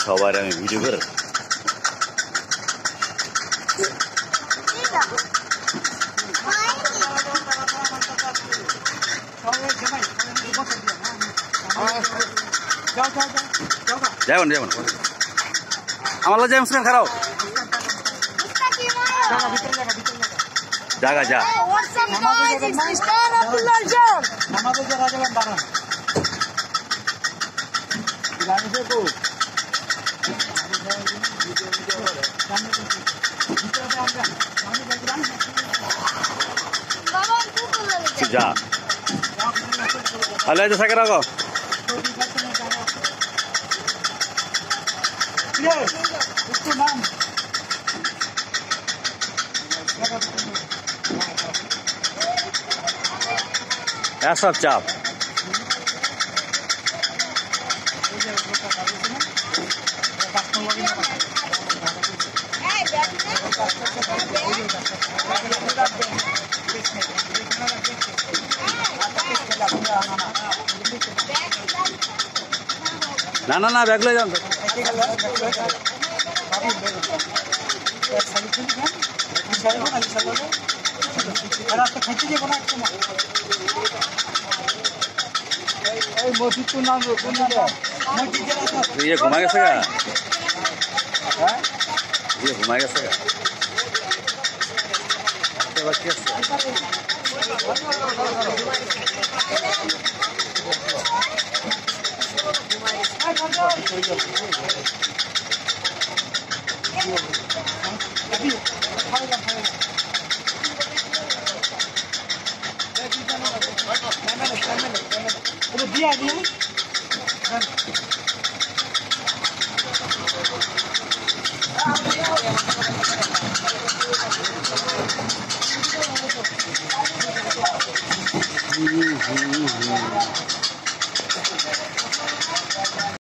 সবার আমি ভিডিও করে যাবেন যাবেন আমার লাগে যাবেন খারাপ জায়গা যা যা হলে সাকে রাখো সব চাপ না না না ব্যাগ লয়ে যান ये घुमा कैसे का ये घुमा कैसे का दिया दिया